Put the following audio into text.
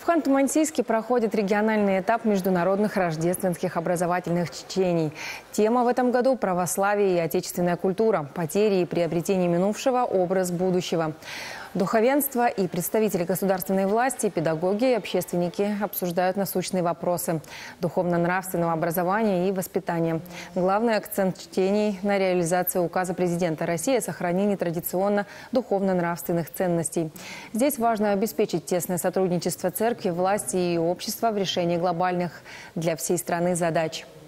В Ханты-Мансийске проходит региональный этап международных рождественских образовательных чтений. Тема в этом году – православие и отечественная культура, потери и приобретение минувшего, образ будущего. Духовенство и представители государственной власти, педагоги и общественники обсуждают насущные вопросы духовно-нравственного образования и воспитания. Главный акцент чтений на реализации указа президента России о сохранении традиционно духовно-нравственных ценностей. Здесь важно обеспечить тесное сотрудничество церкви, власти и общества в решении глобальных для всей страны задач.